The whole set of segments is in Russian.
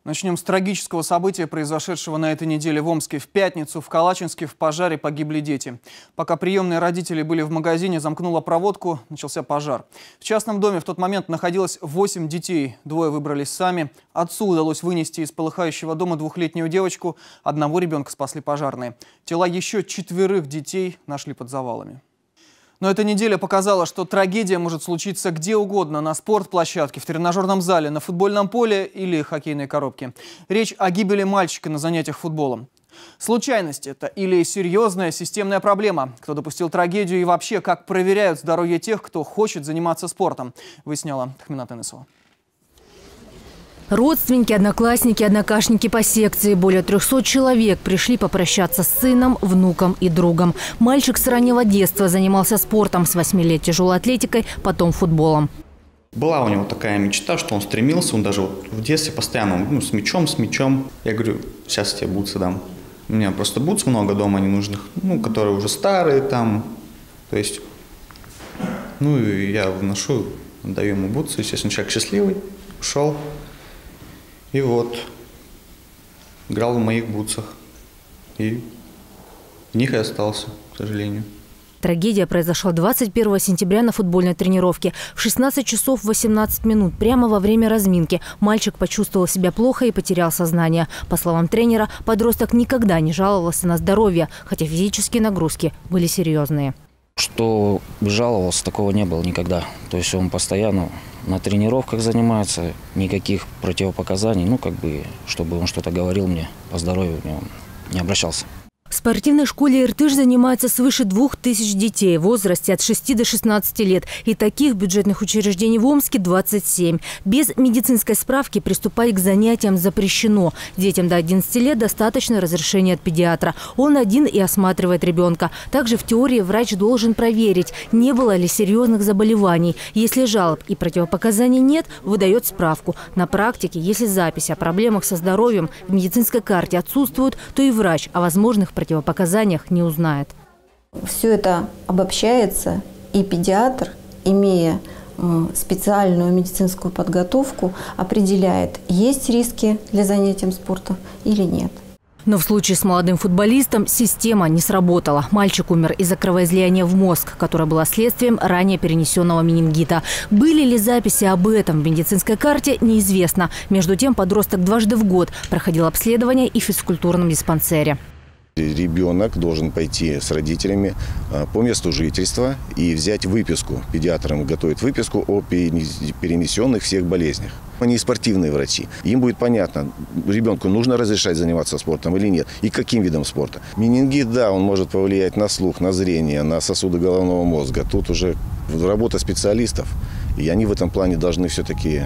Начнем с трагического события, произошедшего на этой неделе в Омске. В пятницу в Калачинске в пожаре погибли дети. Пока приемные родители были в магазине, замкнула проводку, начался пожар. В частном доме в тот момент находилось 8 детей. Двое выбрались сами. Отцу удалось вынести из полыхающего дома 2-летнюю девочку. Одного ребенка спасли пожарные. Тела еще 4 детей нашли под завалами. Но эта неделя показала, что трагедия может случиться где угодно – на спортплощадке, в тренажерном зале, на футбольном поле или хоккейной коробке. Речь о гибели мальчика на занятиях футболом. Случайность это или серьезная системная проблема? Кто допустил трагедию и вообще как проверяют здоровье тех, кто хочет заниматься спортом? Выясняла Тахминат Энесова. Родственники, одноклассники, однокашники по секции. Более 300 человек пришли попрощаться с сыном, внуком и другом. Мальчик с раннего детства занимался спортом, с 8 лет тяжелой атлетикой, потом футболом. Была у него такая мечта, что он стремился, он даже в детстве постоянно с мячом. Я говорю, сейчас я тебе бутсы дам. У меня просто бутс много дома ненужных, которые уже старые там. То есть, и я вношу, даю ему бутсы, естественно, человек счастливый, ушел. И вот, играл в моих бутсах. И в них и остался, к сожалению. Трагедия произошла 21 сентября на футбольной тренировке. В 16 часов 18 минут, прямо во время разминки, мальчик почувствовал себя плохо и потерял сознание. По словам тренера, подросток никогда не жаловался на здоровье, хотя физические нагрузки были серьезные. Что жаловался, такого не было никогда. То есть он постоянно на тренировках занимается, никаких противопоказаний, чтобы он что-то говорил мне по здоровью, он не обращался. В спортивной школе «Иртыш» занимается свыше 2000 детей в возрасте от 6 до 16 лет. И таких бюджетных учреждений в Омске 27. Без медицинской справки приступать к занятиям запрещено. Детям до 11 лет достаточно разрешения от педиатра. Он один и осматривает ребенка. Также в теории врач должен проверить, не было ли серьезных заболеваний. Если жалоб и противопоказаний нет, выдает справку. На практике, если записи о проблемах со здоровьем в медицинской карте отсутствуют, то и врач о возможных противопоказаниях не узнает. Все это обобщается, и педиатр, имея специальную медицинскую подготовку, определяет, есть риски для занятий спортом или нет. Но в случае с молодым футболистом система не сработала. Мальчик умер из-за кровоизлияния в мозг, которое было следствием ранее перенесенного менингита. Были ли записи об этом в медицинской карте, неизвестно. Между тем, подросток дважды в год проходил обследование и в физкультурном диспансере. Ребенок должен пойти с родителями по месту жительства и взять выписку. Педиатр ему готовит выписку о перенесенных всех болезнях. Они спортивные врачи. Им будет понятно, ребенку нужно разрешать заниматься спортом или нет, и каким видом спорта. Менингит, да, он может повлиять на слух, на зрение, на сосуды головного мозга. Тут уже работа специалистов, и они в этом плане должны все-таки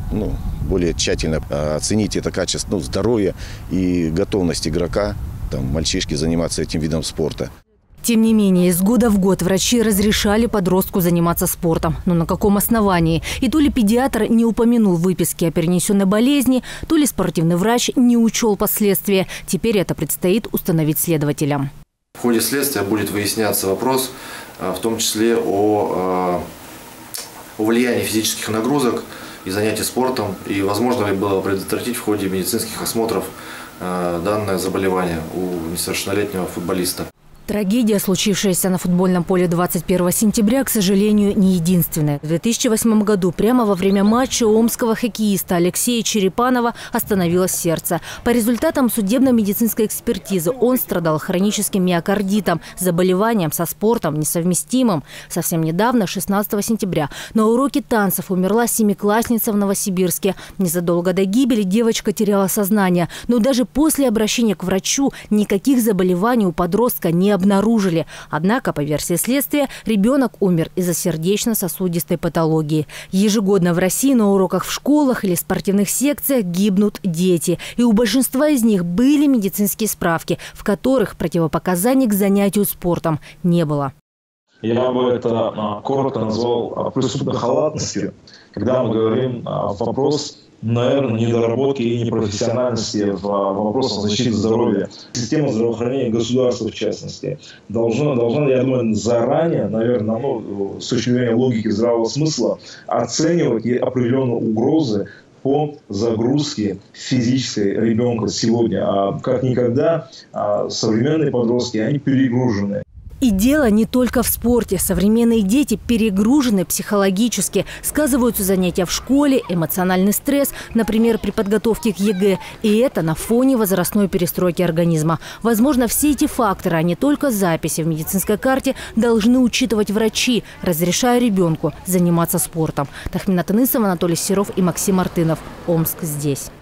более тщательно оценить это качество здоровья и готовность игрока, мальчишки, заниматься этим видом спорта. Тем не менее, из года в год врачи разрешали подростку заниматься спортом. Но на каком основании? И то ли педиатр не упомянул выписки о перенесенной болезни, то ли спортивный врач не учел последствия. Теперь это предстоит установить следователям. В ходе следствия будет выясняться вопрос, в том числе о влиянии физических нагрузок и занятий спортом, и возможно ли было предотвратить в ходе медицинских осмотров данное заболевание у несовершеннолетнего футболиста. Трагедия, случившаяся на футбольном поле 21 сентября, к сожалению, не единственная. В 2008 году прямо во время матча у омского хоккеиста Алексея Черепанова остановилось сердце. По результатам судебно-медицинской экспертизы он страдал хроническим миокардитом, заболеванием со спортом несовместимым. Совсем недавно, 16 сентября, на уроке танцев умерла 7-классница в Новосибирске. Незадолго до гибели девочка теряла сознание. Но даже после обращения к врачу никаких заболеваний у подростка не обнаружили. Однако, по версии следствия, ребенок умер из-за сердечно-сосудистой патологии. Ежегодно в России на уроках в школах или спортивных секциях гибнут дети. И у большинства из них были медицинские справки, в которых противопоказаний к занятию спортом не было. Я бы это коротко назвал преступной халатностью, когда мы говорим вопрос, наверное, недоработки и непрофессиональности в вопросах защиты здоровья. Система здравоохранения государства, в частности, должна, я думаю, заранее, наверное, с точки зрения логики здравого смысла, оценивать определенные угрозы по загрузке физической ребенка сегодня. Как никогда современные подростки, они перегружены. И дело не только в спорте. Современные дети перегружены психологически. Сказываются занятия в школе, эмоциональный стресс, например, при подготовке к ЕГЭ. И это на фоне возрастной перестройки организма. Возможно, все эти факторы, а не только записи в медицинской карте, должны учитывать врачи, разрешая ребенку заниматься спортом. Тахмина Тынысова, Анатолий Серов и Максим Мартынов. Омск здесь.